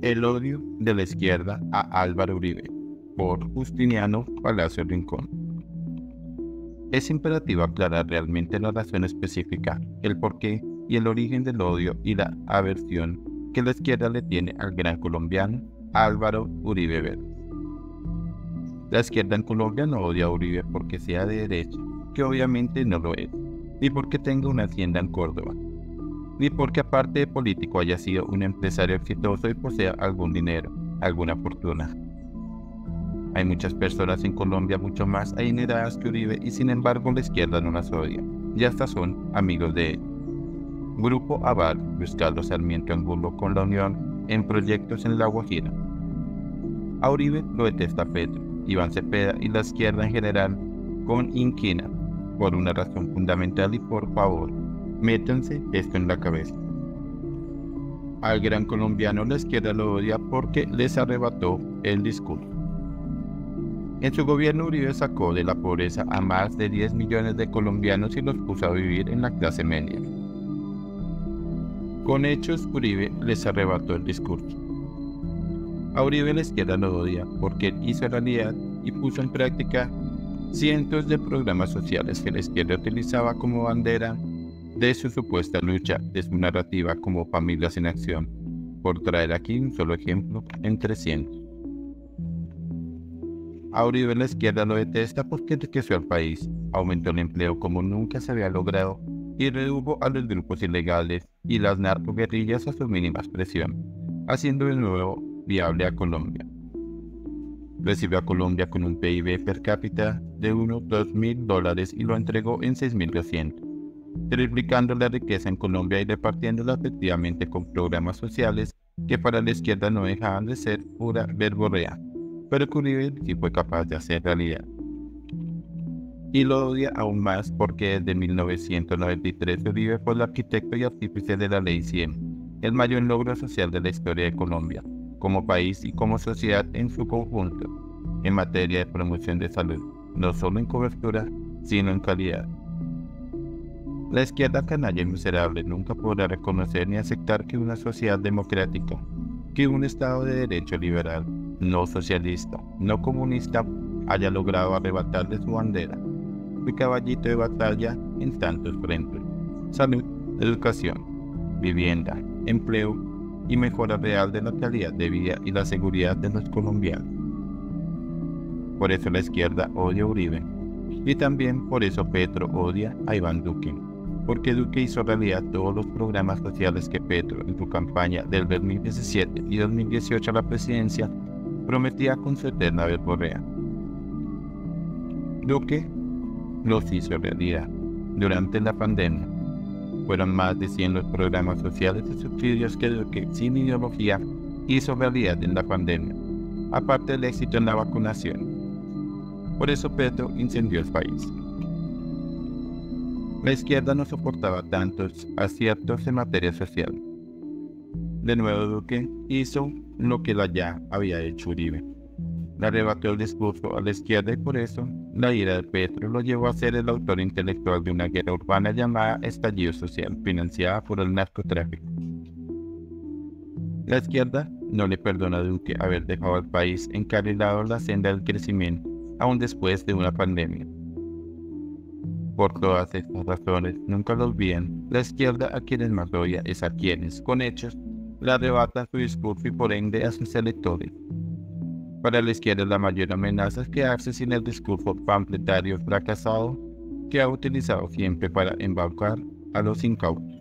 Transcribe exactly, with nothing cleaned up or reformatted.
El odio de la izquierda a Álvaro Uribe, por Justiniano Palacio Rincón. Es imperativo aclarar realmente la razón específica, el porqué y el origen del odio y la aversión que la izquierda le tiene al gran colombiano Álvaro Uribe Vélez. La izquierda en Colombia no odia a Uribe porque sea de derecha, que obviamente no lo es, ni porque tenga una hacienda en Córdoba, ni porque aparte de político haya sido un empresario exitoso y posea algún dinero, alguna fortuna. Hay muchas personas en Colombia mucho más adineradas que Uribe y sin embargo la izquierda no las odia, y hasta son amigos de él. Grupo Aval, Luis Carlos Sarmiento Angulo con la Unión en proyectos en La Guajira. A Uribe lo detesta Petro, Iván Cepeda y la izquierda en general con inquina, por una razón fundamental y por favor, métanse esto en la cabeza. Al gran colombiano la izquierda lo odia porque les arrebató el discurso. En su gobierno Uribe sacó de la pobreza a más de diez millones de colombianos y los puso a vivir en la clase media. Con hechos Uribe les arrebató el discurso. A Uribe la izquierda lo odia porque él hizo realidad y puso en práctica cientos de programas sociales que la izquierda utilizaba como bandera de su supuesta lucha, de su narrativa como Familias en Acción, por traer aquí un solo ejemplo entre cientos. A Uribe la izquierda lo detesta porque enriqueció al país, aumentó el empleo como nunca se había logrado y redujo a los grupos ilegales y las narcoguerrillas a su mínima expresión, haciendo de nuevo viable a Colombia. Recibió a Colombia con un P I B per cápita de unos dos mil dólares y lo entregó en seis mil doscientos. Triplicando la riqueza en Colombia y repartiéndola efectivamente con programas sociales que para la izquierda no dejaban de ser pura verborrea, pero que Uribe sí fue capaz de hacer realidad. Y lo odia aún más porque desde mil novecientos noventa y tres Uribe fue el arquitecto y artífice de la Ley cien, el mayor logro social de la historia de Colombia, como país y como sociedad en su conjunto, en materia de promoción de salud, no solo en cobertura, sino en calidad. La izquierda canalla y miserable nunca podrá reconocer ni aceptar que una sociedad democrática, que un Estado de derecho liberal, no socialista, no comunista, haya logrado arrebatarle su bandera, su caballito de batalla en tantos frentes: salud, educación, vivienda, empleo y mejora real de la calidad de vida y la seguridad de los colombianos. Por eso la izquierda odia a Uribe, y también por eso Petro odia a Iván Duque, porque Duque hizo realidad todos los programas sociales que Petro en su campaña del dos mil diecisiete y dos mil dieciocho a la presidencia prometía con su eterna verborrea. Duque los hizo realidad durante la pandemia. Fueron más de cien los programas sociales y subsidios que Duque, sin ideología, hizo realidad en la pandemia, aparte del éxito en la vacunación. Por eso Petro incendió el país. La izquierda no soportaba tantos aciertos en materia social. De nuevo Duque hizo lo que la ya había hecho Uribe. Le arrebató el discurso a la izquierda y por eso la ira de Petro lo llevó a ser el autor intelectual de una guerra urbana llamada estallido social, financiada por el narcotráfico. La izquierda no le perdona a Duque haber dejado al país encarrilado en la senda del crecimiento, aún después de una pandemia. Por todas estas razones, nunca lo olviden, la izquierda a quienes más odia es a quienes, con hechos, le arrebatan su discurso y por ende a sus electores. Para la izquierda la mayor amenaza es quedarse sin el discurso pamfletario fracasado que ha utilizado siempre para embaucar a los incautos.